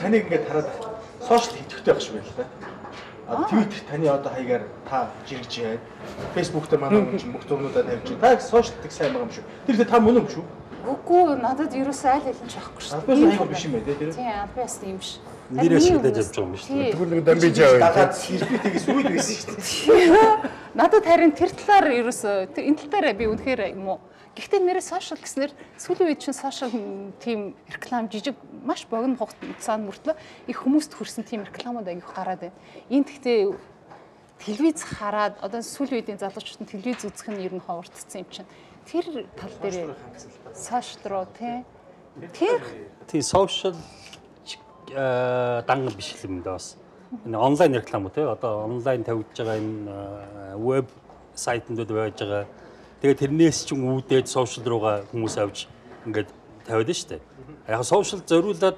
таныг ингээд хараад сошиал идэвхтэй байх шиг байна л да. Твиттер таны одоо хаягаар та жиргэж яа. Фэйсбүүк дээр манай хүн чинь бүх зурнуудаа тавьж байна. Та сошиалдаг сайн байгаа юм шүү. Тэр та мөн юм шүү. Үгүй надад ерөөсөө аль аль нь ч байхгүй шүү. Албаас айгүй биш юм байна тий. Тийм албаас тийм биш. Нэр ашиглаж явж байгаа юм шүү. Тэгвэл нэг дамбиж аваа. Дагаад сэрбитээс үйд байсан шүү дээ. Надад харин тэр талаар ерөөсөө энэ тал дээр би үнэхээр юм уу. Гэхдээ нэрээ сошиал гэснээр сүүлийн үед чинь сошиал тийм реклам жижиг маш богино хугацаанд мөртлөө их хүмүүст хүрсэн тийм рекламууд аяг гараад байна. Энэ гэхдээ телевиз хараад одоо сүүлийн үеийн залуучууд нь телевиз үзэх нь ер нь ховордсон юм чинь. Тэр тал дээр сошиал руу тий сошиал дан биш юм да бас. Энэ онлайн реклам үү те одоо онлайн тавьж байгаа энэ веб сайтууд байж байгаа. Тэгээд тэрнээс ч үүдээд сошиал руугаа хүмүүс авч ингээд тавиад нь штэ. Яг сошиал зориулаад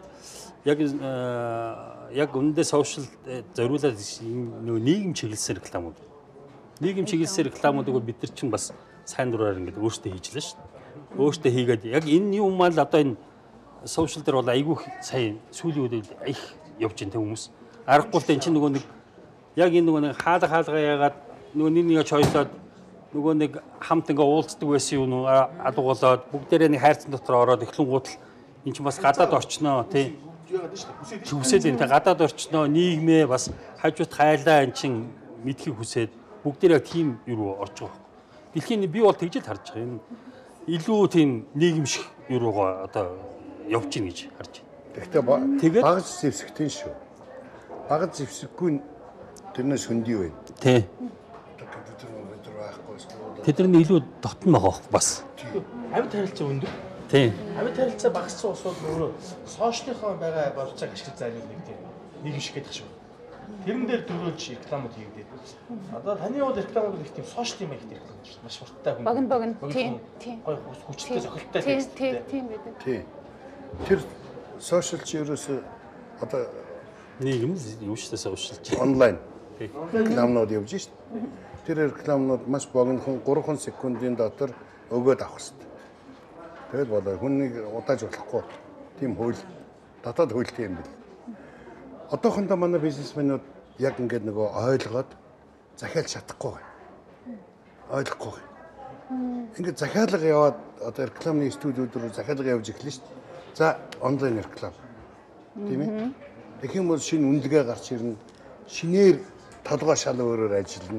яг үндэ сошиал зориулаад нөгөө нийгэм чиглэсэн рекламууд. Нийгэм чиглэсэн рекламуудыг бид нар чинь бас сайн дураар ингээд өөртөө хийжлээ штэ. Өөртөө хийгээд яг энэ юм маань одоо энэ сошиал дээр бол айгүй сайн сүүлийн үед их явж байна те хүмүүс. Аргагүй л энэ чинь нөгөө нэг яг энэ нөгөө нэг хаалга яагаад нөгөө нэг чойслоод нөгөө нэг хамт ингээ уулздаг байсан юм уу адуугалаад бүгдээрээ нэг хайрцан дотор ороод эхлэнгууд л эн чинь бас гадаад орчноо тий хүсээд энэ гадаад орчноо нийгмээ бас хажууд хайлаа эн чинь мэдхийг хүсээд бүгдээрээ тийм юу орж байгаа. Дэлхийн би бол тэгж л харж байгаа юм. Илүү тийм нийгэмших юугаа одоо явж гин гэж харж байна. Гэхдээ багц зэвсэгтэй шүү. Багц зэвсэггүй тэрнээс хөндөй байна. Тий. Тэдний илүү дотн байгаа бас. Амьд харилцаа өндөр. Тийм. Амьд харилцаа багассан усууд өөрөө сошиалынхаа байгаа болцоог ашиглаж зайлуулдаг тийм. Нэг юм шиг гэдэг шүү. Тэрэн дээр төрүүлж рекламууд хийгдээд. Одоо таны бол рекламууд их тийм сошиал юм их реклам шүү. Маш хурдтай хүн. Богино. Тийм. Гой хүчтэй зохилттой текст. Тийм байдаг. Тийм. Тэр сошиал чи ерөөсөө одоо нийгэм юу ч гэсэн сошиалч. онлайн рекламууд явж шít. Тэр рекламууд маш богинохон 3 секундын дотор өгөөд авах хэрэгтэй. Тэгэл болоо хүнийг удааж болохгүй. Тийм хууль дотоод хуультай юм бэл. Одоохондоо манай бизнесмэнүүд яг ингээд нөгөө ойлгоод захиалж чадахгүй байна. Ойлгохгүй байна. Ингээд захиалга яваад одоо рекламны студиуд руу захиалга явж эхэлнэ шүү дээ. За онлайн реклам. Тийм ээ. Тэгэх юм бол шинэ үнэлгээ гарч ирнэ. Шинээр толгой шал өөрөөр ажиллана.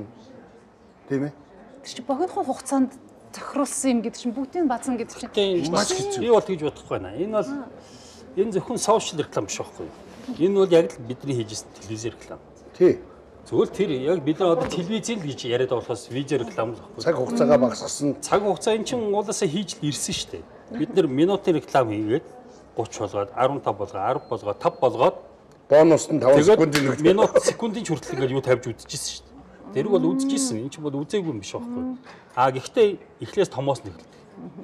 Тийм ээ. Тэр чинь богинохон хугацаанд тохируулсан юм гэдэг чинь бүгдийг бацсан гэдэг чинь маш хэцүү. Би бол тэгж бодохгүй байна. Энэ бол энэ зөвхөн сошиал реклам биш байхгүй. Энэ бол яг л бидний хийжсэн телевиз реклам. Тий. Зөвхөн тэр яг бид нар одоо телевизэл гэж яриад болохоос видео реклам л байхгүй. Цаг хугацаагаа багасгасан. Цаг хугацаа эн чинь уулаасаа хийж л ирсэн шүү дээ. Бид нар минутын реклам хийгээд 30 болгоод 15 болгоод 10 болгоод 5 болгоод бонус нь 5 секундын нэг минут секундын ч хүртэл ингээд юу тавьж үзчихсэн шүү дээ. Тэр бол үзчихсэн. Энд чинь бол үзээгүй юм биш байхгүй. А гэхдээ эхлээс томоос нь эхэлдэг.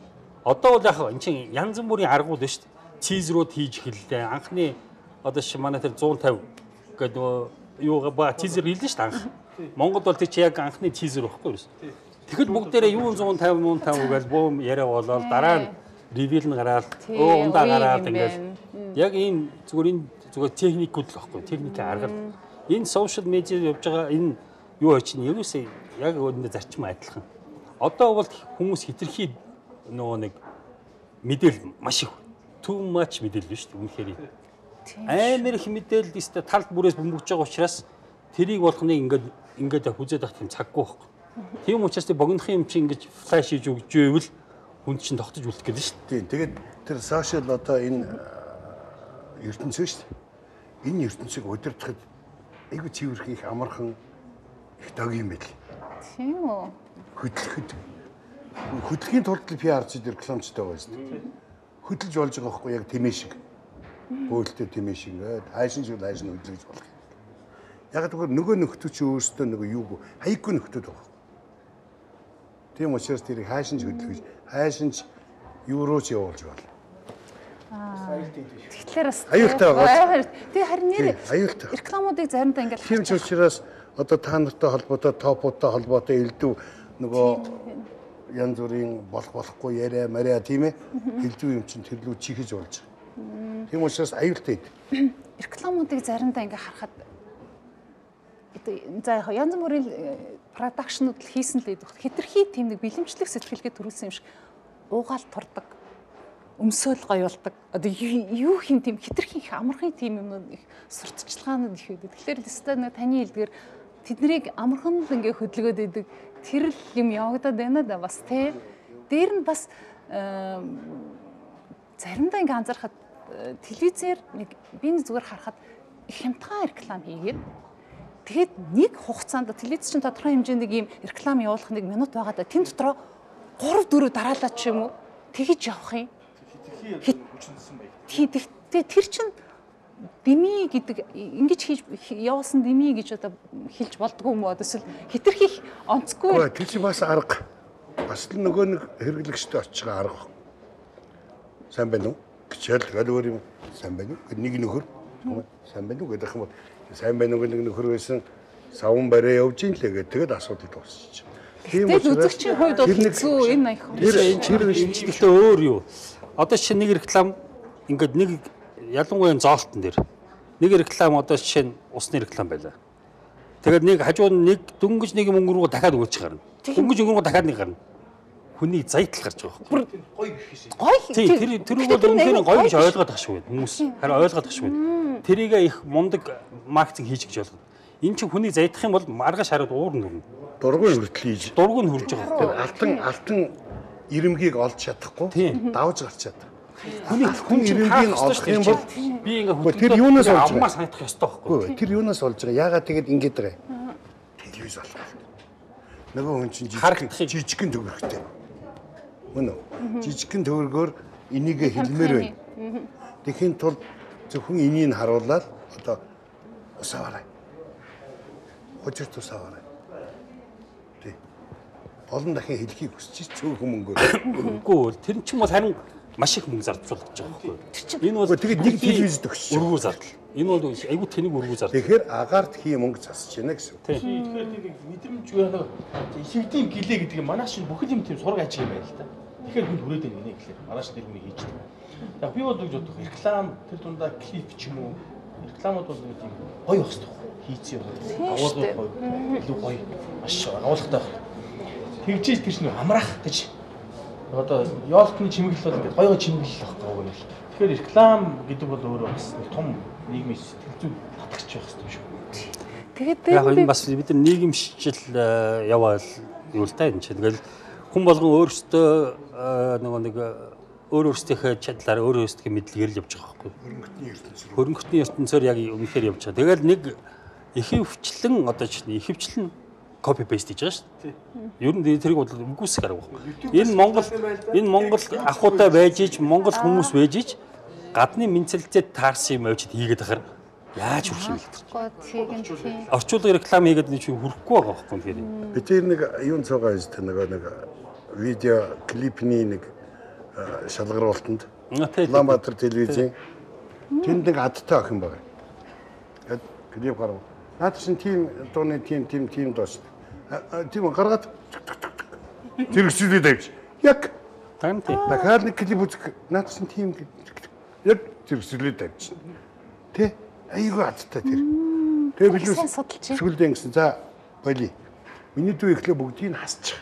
Одоо бол яг энэ чинь янз бүрийн аргууд байна шүү дээ. Чизрууд хийж эхэллээ. Анхны одоо чи манай тэр 150 гэдэг юугаа ба чизер хэлнэ шүү дээ анх. Монголд бол тэр чи яг анхны чизер байхгүй юу? Тэгэхэд бүгдээрээ юу 150 гэж бөөм яриа болоод дараа нь ревил нь гараад ундаа гараад ингээд яг энэ зүгээр техникүүд л байхгүй. Техникийн арга. Энэ сошиал медиа явж байгаа энэ юу чинь ерөөсөө яг өөрөндөө зарчим адилхан. Одоо бол хүмүүс хитрхи нөгөө нэг мэдээлэл маш их too much мэдээлэл шүү дээ үнэхээр. Амар их мэдээлэл өстө талд бүрээс бөмбөгж байгаа учраас тэрийг болгоныг ингээд хүзээд авах юм цаггүй байхгүй. Тийм учраас богинохын юм чинь ингэж флаш хийж өгч байвал хүн чинь тогтож үлдэх гэдэг шүү дээ. Тэгээд тэр сошиал одоо энэ ертөнцөө шүү дээ. Энэ ертөнцийг удирдахад айгүй цэвэрх их амархан их дог юм байл. Тийм үү. Хөдөлгөөний тулд PR-ч рекламчтай байгаа шүү дээ. Хөдөлж болж байгаа байхгүй яг тэмээ шиг. Бөөлтөө тэмээ шиг ингээд хайшин хөдлөж болох. Яг тэгэхээр нөгөө нөхдөд чи өөрөөсөө нөгөө юу хаяггүй нөхдөд байгаа. Тийм учраас тэрийг хайшин хөдлөж, хайшин юу руу ч явуулж байна. Тэгэхээр бас аюултай байгаа. Тэгээ харин нэр рекламуудыг заримдаа ингээд тийм ч учраас одоо та нартай холбоотой, топуудтай холбоотой элдв нөгөө янз бүрийн болохгүй яриа мария тийм ээ элдв юм чинь тэрлүү чихэж болж байгаа. Тийм учраас аюултай. Рекламуудыг заримдаа ингээ харахад за яг янз бүрийн продакшнууд л хийсэн л байдаг. Хэтэрхий тийм нэг бэлэмжлэх сэтгэлгээ төрүүлсэн юм шиг уугаал турдаг. Өмсөөл гоёулдаг. Одоо юу хин тийм хэтэрхий их амархан тийм юмнууд их сурталчилгаанууд их байдаг. Тэгэхээр өстой нэг таны хэлдгээр тэднийг амархан л ингээ хөдөлгөөд идэг тэр л юм явагдаад байна да бас тий. Дээр нь бас заримдаа ингээ анзаархад телевизээр нэг би зүгээр харахад их хямдхан реклам хийгээд тэгээд нэг хугацаанд телевиз чинь тодорхой хэмжээний ийм реклам явуулах нэг минут байгаа да. Тэн дотроо 3 4 дараалал ч юм уу тэгж явах юм. Тэгтээ тэр чинь дими гэдэг ингэж хийж явуулсан дими гэж одоо хэлж болдгоо юм уу? Эсвэл хэтэрхий онцгүй. Тэр чинь бас арга. Бас л нөгөө нэг хэрэглэгчтэй очиж байгаа арга. Сайн байна уу? Гэтэл өөр юм сайн байна уу? Нэг нөхөр сайн байна уу гэдэг юм бол сайн байна уу гэдэг нөхөр байсан савн барай явж ин л тэгээд асуудал дуусчих. Тийм учраас үзэгчийн хувьд бол хэцүү энэ аяхан. Тэр шинжилгээтэй өөр юу? Одоо жишээ нэг реклам ингээд нэг ялангуяа зоолтон дээр нэг реклам одоо жишээ нь усны реклам байлаа. Тэгээд нэг хажууд нэг дөнгөж нэг мөнгө рүү дахиад өгөөч гарна. Дөнгөж өнгө рүү дахиад нэг гарна. Хүний зайтал гарч байгаа юм. Гоё биш үү? Тэр бол үнэхээр гоё гэж ойлгоод тах шүү хүмүүс. Харин ойлгоод тах шүү. Тэрийг их мундаг маркетинг хийж гэж болгоно. Энд чинь хүний заydах юм бол маргааш хараад уурна нүрнэ. Дургуй хүртэл хийж. Дургуй нь хурж байгаа. Тэр алтан ирэмгийг олж чадахгүй давж гарч чаддаг. Хүн ирэмгийг олох юм бол би ингээ тэр юунаас олж аммаар санагдах ёстой байхгүй. Тэр юунаас олж байгаа? Яагаад тэгээд ингэж байгаа юм? Телевиз болох. Нөгөө хүн чинь жижигхэн төгрөгтэй. Мөн үү? Жижигхэн төгрөгөөр энийгээ хэлмээр байна. Тэхийн тулд зөвхөн энийг харуулаад одоо усаваарай. Хожирт усаваарай. Олон дахин хэлхийг хүсэж цөөхөн мөнгөөр. Үгүй тэр чинь бол харин маш их мөнгө зарцуулж байгаа байхгүй. Энэ бол тэгээд нэг телевиз төгсөж өргөө зардал. Энэ бол айгүй тэнийг өргөө зардал. Тэгэхээр агаарт хий мөнгө засаж байна гэсэн. Тэгэхээр тийм мэдрэмж нэг эффектив гэлээ гэдэг нь манайш чинь бүхэл юм тийм сураг ажиг юм байна л та. Тэгэхээр хүн хүрээд байна гинэ гэхэлэр манайш тэр хүний хийждэг. Яг би бол гэж бодох реклам тэр дундаа клип ч юм уу рекламууд бол нэг тийм гоё байх хэрэгтэй. Хийцээ агуулгын гоё илүү гоё маш агуулгатай байх. Тэгжиж тэр чинь амраах гэж одоо ёолтны чимэглэл бол ингээд гоё чимэглэл байхгүй юу. Тэгэхээр реклам гэдэг бол өөрөө бас нэг том нийгмийн сэтгэл зүйн татагч байх хэрэгтэй юм шүү. Тэгээд яг энэ бас бид нар нийгэмшил яваал юу л та энэ чинь тэгэл хүн болгон өөрсдөө нөгөө нэг өөрсдийнхээ чадлаар өөрсдийнхээ мэдлэгээр л явж байгаа байхгүй. Хөрөнгөтний ертөнцөөр яг үнэхээр явж байгаа. Тэгэл нэг ихэвчлэн одоо чинь ихэвчлэн копи пейст хийж байгаа шүү дээ. Ер нь тэрийг бол үгүйсэх арга байхгүй. Энэ Монгол ахуйтай байж ич Монгол хүмүүс байж ич гадны менталитет таарсан юм авчид хийгээд ахаар яаж хүрэх юм бэ? Орчуулгын реклам хийгээд нэг чинь хүрэхгүй байгаа байхгүй тэгэхээр. Би тэр нэг юун цаагаа гэж нэг видео клипний нэг шалгаруултанд Улаанбаатар телевизийн тэнд нэг адтай охин байгаа. Гэт клип гарав. Наад чинь тийм дууны тийм доош. Тийм гаргаад зэрэгцүүлээд авч. Яг тантай. Дахиад нэг клип үзэх. Наад чинь тийм яг зэрэгцүүлээд авч. Тэ? Айгүй адтай тэр. Тэгээ бид сүлдэн гэсэн. За болий. Миний дүү ихлэ бүгдийг хасчих.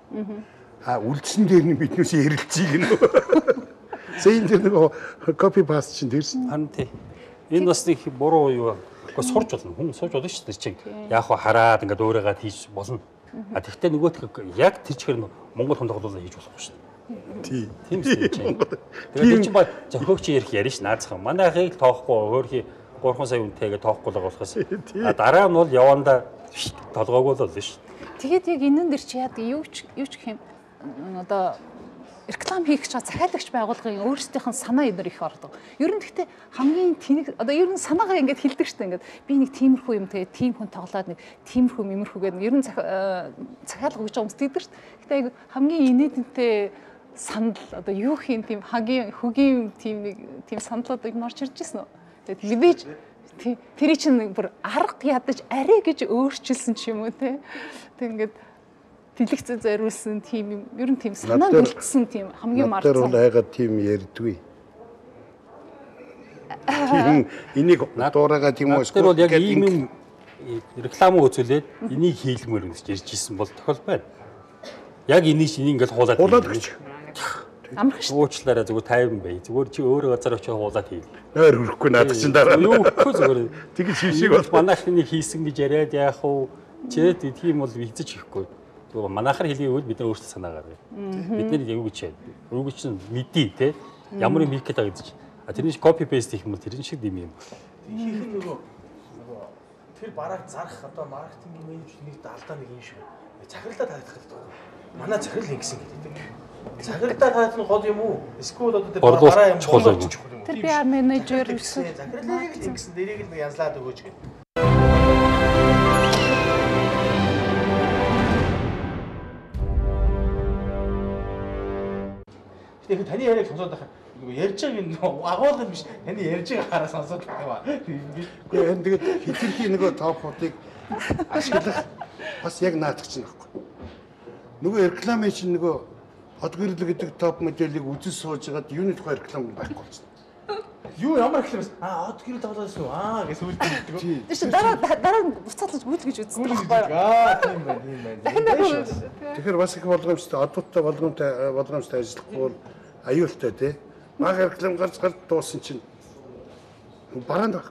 Үлдсэн дээр нь биднээс ярилцгийг нөө. Зэйн тэр нэг копи паст чинь тэрсэн. Харин тий. Энэ бас нэг буруу юу Гэхдээ сурж болно. Хүн сурж болно шүү дээ. Чинь яг хараад ингээд өөрийгөө хийж болно. А тэгвэл нөгөөт яг тэр чигээр Монгол хүн тоглоулаа хийж болохгүй шүү дээ. Тийм шүү дээ. Тэгээд чи ба зохиогч ярих ярина ш наацхан. Манайхыг тоохгүй өөрхий 3 сая үнэтэйгээ тоохгүй л болохоос. А дараа нь бол явандаа толгоогүй л болно шүү дээ. Тэгээд яг энэн дэр чи яа юу ч гэх юм одоо реклам хийх гэж захиалагч байгууллагын өөрсдийнх нь санаа эднэр их ордог. Ер нь гэхдээ хамгийн тэнэг одоо ер нь санаагаа ингээд хэлдэг шүү дээ. Ингээд би нэг тиймэрхүү юм тэгээ тийм хүн тоглоод нэг тиймэрхүү мэмэрхүү гэдэг ер нь захиалга өгч байгаа хүмүүс тэгдэг шүү дээ. Гэхдээ хамгийн инээдэнтэй санал одоо юу хийн тийм хагийн хөгийн тийм саналууд юм орж ирж ирсэн үү? Тэгээд мэдээж тэр чинь бүр арга ядаж арай гэж өөрчилсөн ч юм уу те. Тэг ингээд дэлгэцээ зориулсан тийм юм ер нь тийм санаа бэлдсэн тийм хамгийн мартсан. Тэр бол айгаад тийм ярьдгүй. Тийм энийг дуурайгаа тийм үү Тэр бол яг ийм юм реклам үзүүлээд энийг хийлмээр гэж ирж исэн бол тохиол байна. Яг энийг ингээл хуулаад гэж. Амарх шүү. Уучлаарай зүгээр тайван бай. Зүгээр чи өөр газар очиж хуулаад хий. Нойр хөрөхгүй надад чинь дараа. Юу гэхгүй зүгээр. Тэгэж шившиг бол Манайхны хийсэн гэж яриад яах вэ? Чээд тийм бол хизэж хийхгүй. Зүгээр манайхаар хэлийвэл бид нар өөрсдөө санаагаар. Бид нар яг үг чинь. Үг чинь мэдээ те. Ямар юм хийх гэдэг гэж. Тэрний копи пейст хийх юм бол тэрний шиг юм юм. Хийх нь нөгөө тэр бараг зарах одоо маркетингийн менежер нэг алдаа нэг юм шиг. Захирлаа таадах гэдэг. Манай захирал ингэсэн гэдэг. Захирлаа таадах нь гол юм уу? Эсвэл одоо тэр бараа юм чухал юм. Тэр PR менежер гэсэн. Захирлаа ингэсэн дэрийг л янзлаад өгөөч гэдэг. Тэгэхээр таны яриаг сонсоод байхад ярьж байгааг нь агуулгын биш таны ярьж байгааг хараа сонсоод байгаа. Гэхдээ энэ тэгээд хитрхи нөгөө топ хотыг ашиглах бас яг наадах чинь байхгүй. Нөгөө рекламын чинь нөгөө одгэрл гэдэг топ модельийг үзэж сууж байгаад юуны тухай реклам байхгүй болсон. Юу ямар реклам вэ? Одгэрл тоглосон уу? Гэж үлдээд гэдэг. Тэр чинь дараа нь буцаадлаж гүйтгэж үзсэн байхгүй юу? Тийм байна. Тэгэхээр бас их болгоомжтой одуудтай болгоомжтой ажиллахгүй бол аюултай тий. Мага реклам гарч дууссан чинь бараанд баг.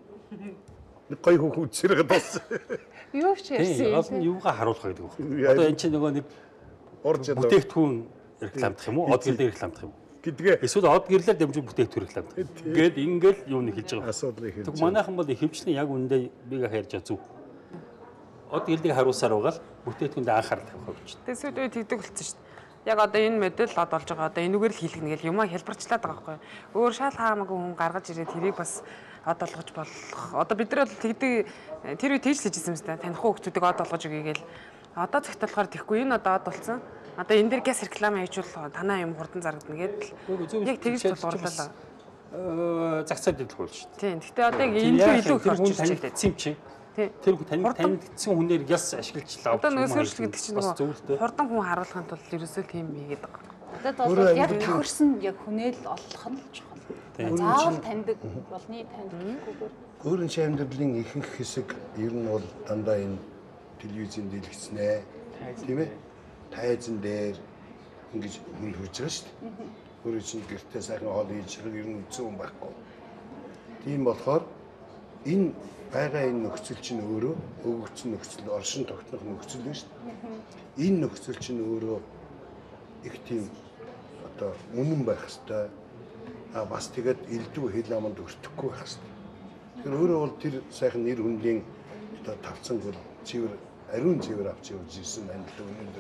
Нэг гоё хүүхд зэрэг дууссан. Юу ч ярьсан. Одоо юугаа харуулах гэдэг вэ? Одоо энэ чинь нөгөө нэг бүтээгдэхүүн рекламдах юм уу? Од гэрлээ рекламдах юм уу? Гэдгээ. Эсвэл од гэрлээр дамжуулан бүтээгдэхүүн рекламдах. Гээд ингээл юу нэг хэлж байгаа. Асуудлыг хэлж. Тэг манайхан бол хөвчлэн яг үндэ бига ярьж байгаа зүг. Од гэрлийг харуулсаар байгаа л бүтээгдэхүүнд анхаарал тавих гэж. Тэгээ сүүл үед тэгдэг болсон шүү дээ. Яг одоо энэ модель од болж байгаа. Одоо энэгээр л хийлгэнэ гэл юмаа хэлбэрчлээд байгаа байхгүй юу? Өөр шал хаамаагүй хүн гаргаж ирээд тэрийг бас од олгож болох. Одоо бид нар бол тэгдэг тэр үед тэгж хийжсэн юм байна. Таних хүмүүсийг од олгож өгье гэл. Одоо цагт болохоор тэхгүй энэ одоо од болсон. Одоо энэ дээр газ реклам хийжүүл танаа юм хурдан зарагдана гэдэл. Яг тэгж дурлалаа. Зах зээл дэлгүүл шүү дээ. Тийм. Гэтэ одоо илүү илүү тэр хүн орж ирж танигдсан юм чи. Тэр танигдсан хүнээр яс ашиглаж лав. Одоо нөгөө сөрчл гэдэг чинь нөгөө хурдан хүн харуулахын тулд ерөөсөө тийм хийгээд байгаа. Надад бол яг тохирсон яг хүнээл олох нь л чухал. Заавал таньдаг болны таньдаггүйгээр. Өөрийн амьдралын ихэнх хэсэг ер нь бол дандаа энэ телевизэн дэлгэцнэ. Тийм ээ? Тайзан дээр ингэж хүн хурж байгаа шүү дээ. Өөрөө чинь гэртээ сайхан хоол хийж байгаа ер нь үзсэн хүн байхгүй. Тийм болохоор энэ байгаа энэ нөхцөл чинь өөрөө өгөгдсөн нөхцөл, оршин тогтнох нөхцөл биш шүү дээ. Энэ нөхцөл чинь өөрөө их тийм одоо үнэн байх хэвээр бас тэгээд элдв хэл аманд өртөхгүй байх хэвээр. Тэгэхээр өөрөө бол тэр сайхан нэр хүндийн одоо тавцанг бол цэвэр ариун цэвэр авч явж ирсэн байна л да өнөөдөр.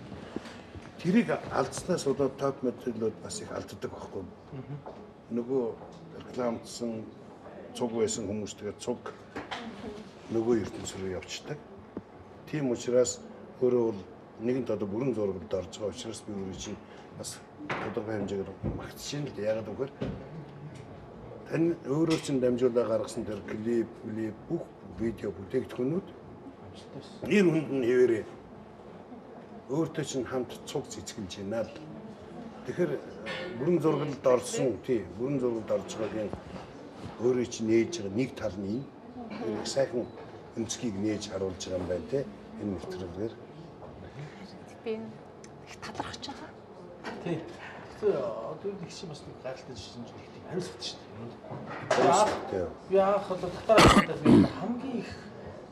Тэрийг алдснаас болоод топ моделлууд бас их алддаг байхгүй. Нөгөө рекламдсан цуг байсан хүмүүс тэгээд цуг нөгөө ертөнц рүү явчихдаг. Тийм учраас өөрөө бол нэгэнт одоо бүрэн зурагт орж байгаа учраас би өөрөө чинь бас тодорхой хэмжээгээр магтж байна л да. Яагаад гэвэл тань өөрөө чинь дамжуулаад гаргасан тэр клип бүх видео бүтээгдэхүүнүүд нэр хүнд нь хэвээрээ өөртөө чинь хамт цуг цэцгэлж байна л. Тэгэхээр бүрэн зурагт орсон бүрэн зурагт орж байгаагийн өөрөө чинь нээж байгаа нэг тал нь энэ сайхан өнцгийг нээж харуулж байгаа юм байна те энэ нэвтрүүлгээр. Би их талархаж байгаа. Тий. Тэгэхээр одоо нэг шиг бас нэг гайхалтай жишээ нэг тийм хариуцлагатай шүү дээ. Би анх бол татараа хамгийн их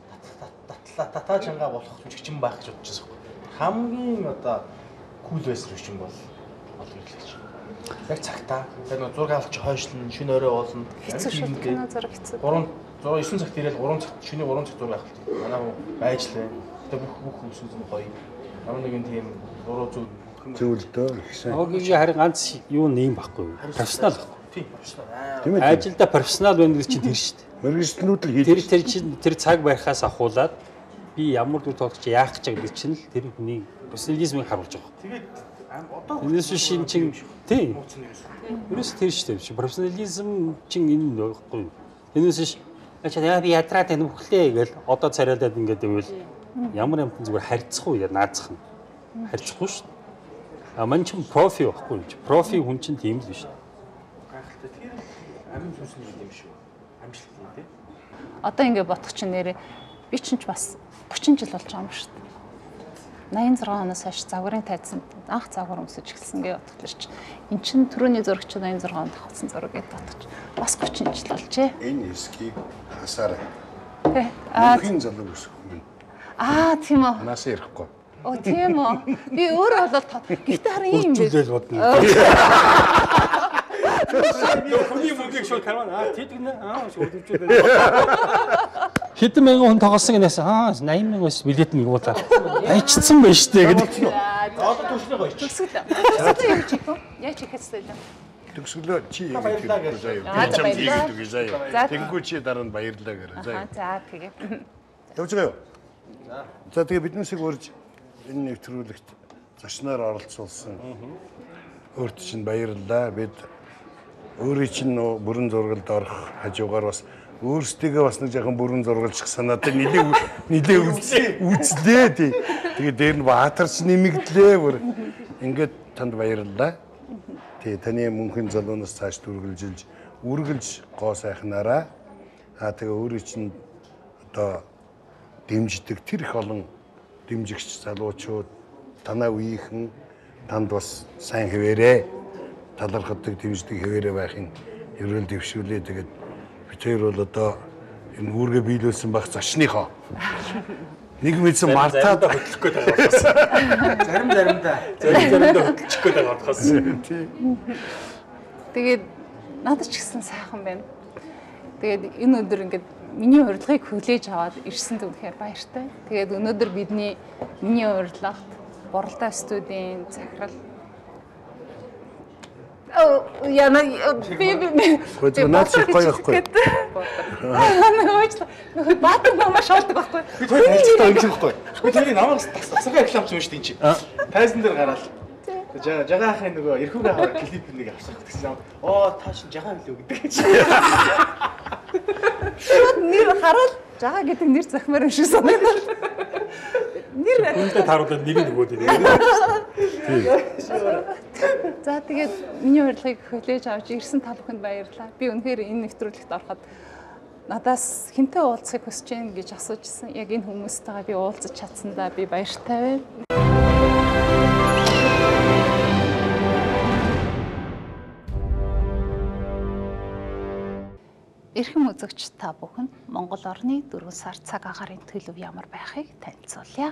татаа чанга болох жүжигчин байх гэж бодож байсан. Хамгийн одоо кул байсан жүжигчин бол ирлээ. Яг цагтаа. Тэр нэг зураг авалч хойшлно, шөнө өрөө уулна. Хэцүү шүү дээ. Зураг хэцүү. 9 цагт ирээд 3 цагт шөнө 3 цагт зураг авалт. Манай хүн байж лээ. Тэгээ бүх хүмүүс үзэн гоё. Ямар нэгэн тийм зураг зөвлөдөө ихсэн. Огийн харин ганц юу нэм байхгүй юу? Профессионал байхгүй. Тийм профессионал. Тийм ээ. Ажилда профессионал байна гэж чинь тэр шүү дээ. Мэргэжлүүд л хийж. Тэр цаг барихаас ахуулаад би ямар дүр тоглож яах гэж байгаа гэдэг чинь л тэр хүний профессионализмыг харуулж байгаа. Тэгээд одоо энэс шин чин тийм. Юус тэр шүү дээ. Профессионализм чин энэ байхгүй юу? Энэс ш ачаа би ядраа тань бүхлээ гэл одоо царайлаад ингээд байвал ямар юм зүгээр харьцах уу наацах нь. Харьцахгүй шүү дээ. А мань чин профи байхгүй юу? Профи хүн чин тийм л биш. гайхалтай. Тэр амин сүнс нэг юм шүү. Амжилт юм тий. Одоо ингэ бодох чинь нэрээ би чинь ч бас 40 жил болж байгаа юм шүү дээ. 86 оноос хойш загварын тайзанд анх загвар өмсөж эхэлсэн гэж бодглоо чи. Эн чин түрүүний зурагч 86 онд авсан зураг гэж бодож бас 30 жил болжээ. Энэ эсхийг хасаарай. Тэ. Мөнхийн залуу өсөх юм. Тийм үү. Манаас ярихгүй. Тийм үү. Би өөрөө болоод гэхдээ харин юм биш. Үржүүлэл бодно. Хүний мөнгийг шууд карван тийдгнэ шууд үржүүлэл. Хэдэн мянган хүн тоглосон гэнээс 80 мянган ус билет нэг уулаа. Айчсан байж тээ гэдэг. Одоо төвшний гоё. Төгсгөл. Төгсгөл юм чи хөө. Яа чи хэстэй дээ. Төгсгөлөө чи юм баярлалаа гэж гэж. заяа. За, баярлалаа. Тэгж заяа. Тэнгүү чи дараа нь баярлалаа гэрэ заяа. За тэгээ. Явж байгаа юу? За тэгээ биднээсийг урьж энэ нэвтрүүлэгт зочноор оролцуулсан. Өөрт чинь баярлалаа. Бид өөрийн чинь бүрэн зургалд орох хажуугаар бас өөрсдийгөө бас нэг жоохон бүрэн зургалчих санаатай нилээ үзлээ тий. Тэгээ дээр нь баатарч нэмэгдлээ бүр. Ингээд танд баярлалаа. Тий таны мөнхийн залуунаас цааш үргэлж гоо сайхнараа. Тэгээ өөрийн чинь одоо дэмждэг тэр их олон дэмжигч залуучууд танаа үеийнхэн танд бас сайн хэвээрээ талархдаг дэмждэг хэвээрээ байхын ерөөл дэвшүүлээ. Тэгээд тэр бол одоо энэ үүргээ биелүүлсэн байх зочныхоо нэг мэдсэн мартаад хөтлөх гээд байгаа болохоос. Заримдаа хөтлчих гээд байгаа болохоос. Тэгээд надад ч гэсэн сайхан байна. Тэгээд энэ өдөр ингээд миний урилгыг хүлээж аваад ирсэнд үнэхээр баяртай. Тэгээд өнөөдөр миний урилгад Боролдоо студийн захирал яна би наад шиг гоё байхгүй. Нөө баатар намаа шаалдаг байхгүй. би тэр танилцсан юм байхгүй. Би тэрийг намайг тасархай рекламч юм шүү дээ энэ чинь. Тайзан дээр гараад. Жагаахын нөгөө эрхүүгээ хавар клип нэг авсах гэсэн. Та шин жагаа билүү гэдэг чинь. Шууд нэр хараад жагаа гэдэг нэр захимаар юм шиг санагдав. Нэр Үнэндээ тааруулаад нэг нөгөөд нэг. За тэгээд миний урилгыг хүлээж авч ирсэн та бүхэнд баярлалаа. Би үнэхээр энэ нэвтрүүлэгт ороход надаас хинтээ уулзахыг хүсэж байна гэж асуужсэн. Яг энэ хүмүүстэйгээ би уулзах чадсандаа би баяртай байна. Эрхэм үзэгч та бүхэнд Монгол орны 4 сар цаг агаарын төлөв ямар байхыг танилцуулъя.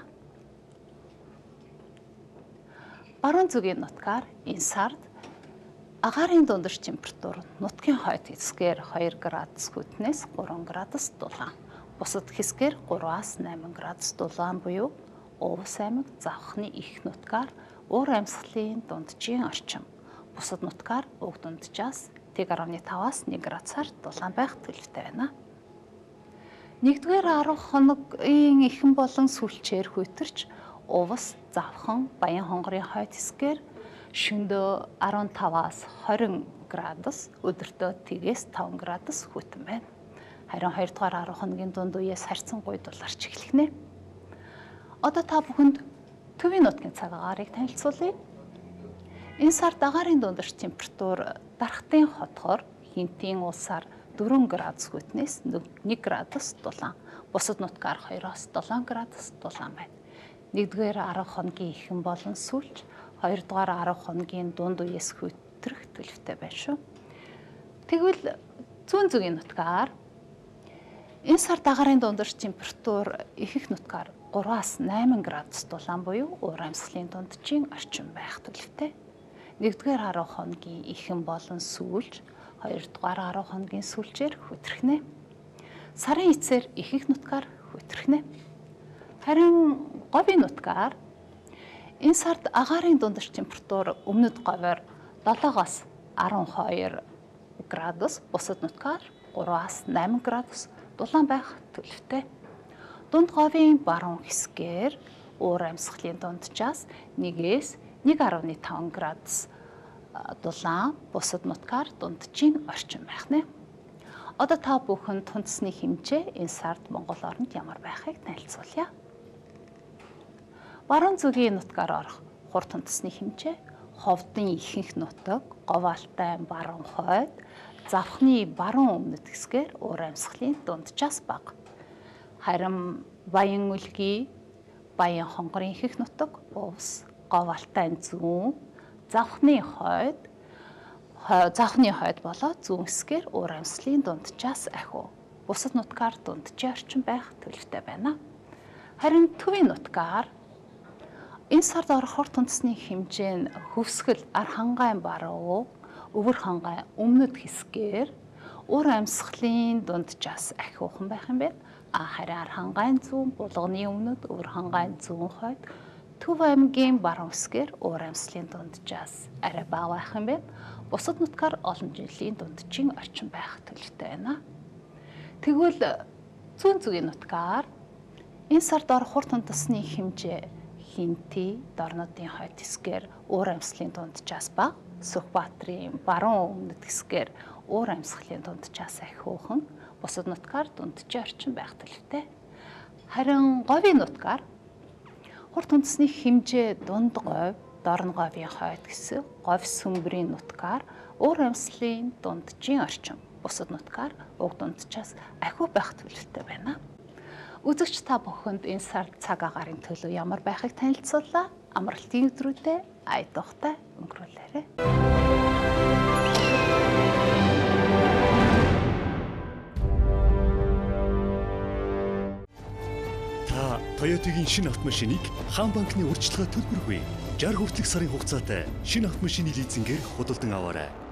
Баруун зүгийн нутгаар энэ сард агаарын дундаж температур нутгийн хойд хэсгээр 2 градус хүтнээс 3 градус дулаан, бусад хэсгээр 3-8 градус дулаан буюу Увс аймаг Завхны их нутгаар уур амьсгалын дунджийн орчим, бусад нутгаар уг дунджаас 1.5-аас 1 градусаар дулаан байх төлөвтэй байна. 1-р 10 хоногийн эхэн болон сүүлчээр хүйтэрч Увс, Завхан, Баян хонгорын хойд хэсгээр шөнөдөө 15-аас 20 градус, өдөртөө 3-5 градус хүйтэн байна. Харин 2-р 10 хоногийн дунд үеэс харьцангуй дулаарч эхлэнэ. Одоо та бүхэнд төвийн нутгийн цаг агаарыг танилцуулъя. Энэ сард агаарын дундаж температур Дархтын хотгоор Хинтийн улсаар 4 градус хүтнээс 1 градус дулаан, бусад нутгаар 2-оос 7 градус дулаан байна. 1-р 10 хоногийн эхэн болон сүүлч 2-р 10 хоногийн дунд үеэс хүтрэх төлөвтэй байна шүү. Тэгвэл зүүн зүгийн нутгаар энэ сард агаарын дундаж температур ихэнх нутгаар 3-аас 8 градус дулаан буюу уур амьсгалын дунджийн орчим байх төлөвтэй. 1-р 10 хоногийн эхэн болон сүүлж 2-р 10 хоногийн сүүлчээр хүтрхнэ. Сарын эцээр ихэнх нутгаар хүтрхнэ. Харин говийн нутгаар энэ сард агаарын дундаж температур өмнөд говьор 7-оос 12 градус, бусад нутгаар 3-аас 8 градус дулаан байх төлөвтэй. Дунд говийн баруун хэсгээр уур амьсгалын дунджаас 1-ээс 1.5 градус дулаан, бусад нутгаар дунджийн орчим байх нэ. Одоо та бүхэн тунцны хэмжээ энэ сард Монгол орнд ямар байхыг танилцуулъя. Баруун зүгийн нутгаар орох хур тунцны хэмжээ Ховдын ихэнх нутаг, Говь Алтай баруун хойд, завхны баруун өмнөд хэсгээр уур амьсгалын дунджаас бага. Харин Баян үлгий, Баян хонгорын ихэнх нутаг, Увс, Говалтайн зүүн, завхны хойд болоод зүүн хэсгээр уур амьсгалын дунджаас ахиу. Бусад нутгаар дунджийн орчин байх төлөвтэй байна. Харин төвийн нутгаар энэ сард орох хорт үндэсний хэмжээ нь хөвсгөл ар хангайн баруун, өвөр хангайн өмнөд хэсгээр уур амьсгалын дунджаас ахиухан байх юм байна. Харин ар хангайн зүүн, булганы өмнөд, өвөр хангайн зүүн хойд Төв аймгийн баруун хэсгээр уур амьсгалын дунджаас арай бага байх юм байна. Бусад нутгаар олон жилийн дунджийн орчин байх төлөвтэй байна. Тэгвэл зүүн зүгийн нутгаар энэ сард орох хурд үндэсний хэмжээ Хинти, Дорнодын хойд хэсгээр уур амьсгалын дунджаас бага, Сүхбаатарын баруун өмнөд хэсгээр уур амьсгалын дунджаас ахиухан, бусад нутгаар дунджийн орчин байх төлөвтэй. Харин говийн нутгаар хурд үндэсний хэмжээ дунд говь, дорн говийн хойд хэсэг, говь сүмбрийн нутгаар уур амьсгалын дунджийн орчин, бусад нутгаар уг дунджаас ахиу байх төлөвтэй байна. Үзэгч та бүхэнд энэ сард цаг агаарын төлөв ямар байхыг танилцууллаа. Амралтын өдрүүдэд айдахтай өнгөрүүлээрэй. Та Toyota-гийн шинэ автомашиныг Хаан банкны урьдчилгаа төлбөргүй 60 хүртэлх сарын хугацаатай шинэ автомашины лизингээр худалдан аваарай.